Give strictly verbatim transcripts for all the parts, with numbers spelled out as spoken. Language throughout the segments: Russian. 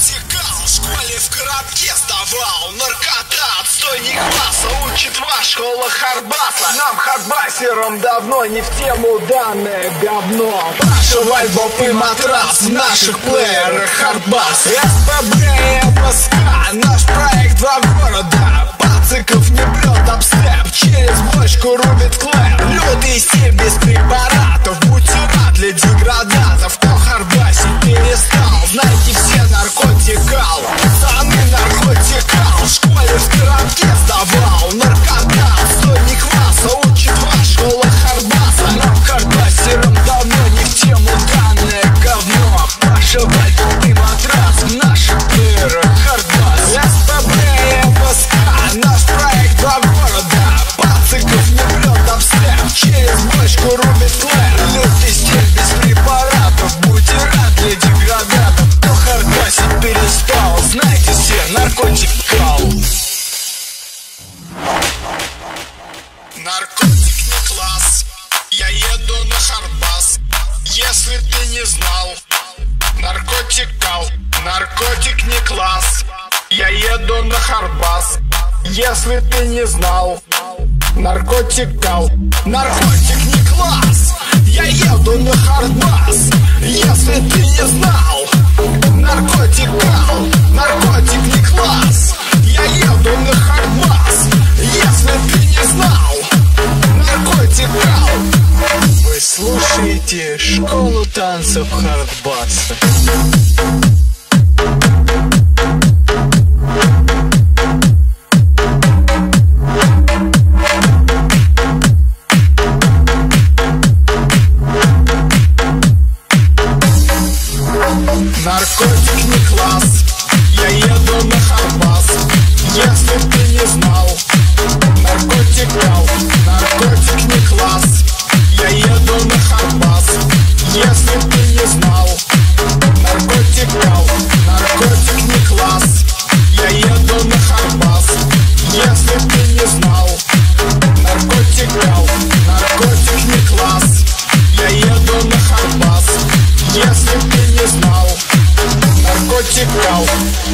Наркотикал, в школе в коробке сдавал. Наркота, отстойник класса, учит ваша школа Хардбаса. Нам хардбасерам давно не в тему данное говно. Паша, альбом и матрас в наших плеерах Хардбас. СПБ и ФСК, наш проект два города. Пациков не брет апстеп, через бочку рубит клэп. Лютый стиль без препаратов, бутера для деградатов. Кто хардбасить перестал, знаете все наркотикал. Пацаны наркотикал, в школе в коробке сдавал. Наркота, отстойник класса, учит ваша школа Хардбаса. Нам хардбасерам давно не в тему данное говно. Паша, альбом и матрас в наших плеерах Хардбас. СПБ и ФСК, наш проект два города. Пациков не брет апстеп, через бочку рубит клэп. Лютый стиль без препаратов, бутера для деградатов. Кто хардбасить перестал, знаете все, наркотикал. Наркотик не класс, я еду на Хардбас. Если ты не знал, наркотикал. Наркотик не класс, я еду на Хардбас. Если ты не знал, наркотикал. Наркотик не класс, я еду на Хардбас. Если ты не знал, наркотикал. Наркотик не класс, я еду на Хардбас. Если ты не знал, наркотикал. Вы слушаете школу танцев Хардбаса. Наркотик не класс, я еду на Хардбас. Если ты не знал, наркотикал. Наркотик не класс, я еду на Хардбас. Если ты не знал, наркотикал. Наркотик не класс, я еду на Хардбас. Если ты не знал, наркотикал. Наркотик не класс, я еду на Хардбас. Если ты не знал, наркотикал.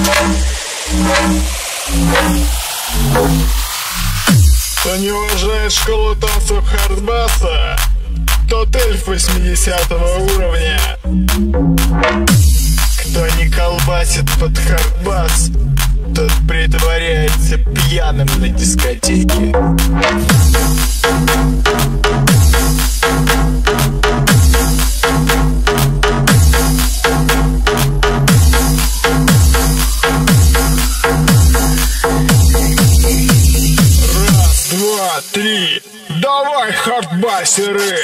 Кто не уважает школу танцев Хардбаса, тот эльф восьмидесятого уровня. Кто не колбасит под Хардбас, тот притворяется пьяным на дискотеке. Два, три, давай, хардбасеры!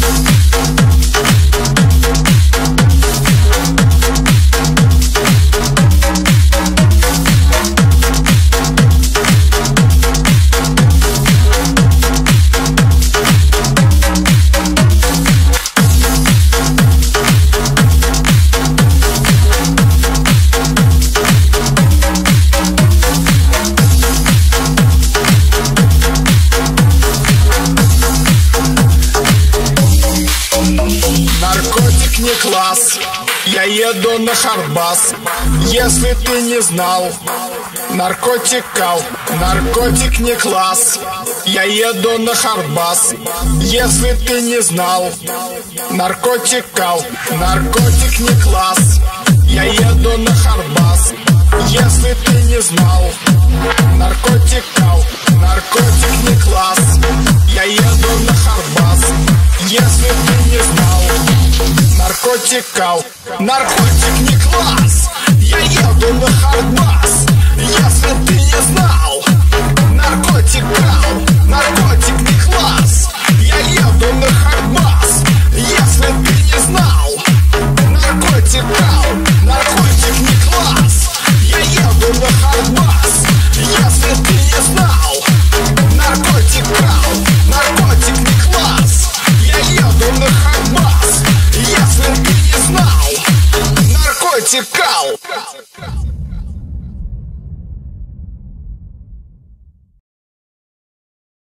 Наркотик не класс, я еду на Хардбас. Если ты не знал, наркотикал. Наркотик не класс, я еду на Хардбас. Если ты не знал, наркотикал. Наркотик не класс, я еду на Хардбас. Если ты не знал, наркотикал. Наркотик не класс, я еду на Хардбас. Если ты не знал, наркотикал. Наркотик не класс, я еду на Хардбас. Если ты не знал, наркотикал. Наркотик не класс, я еду на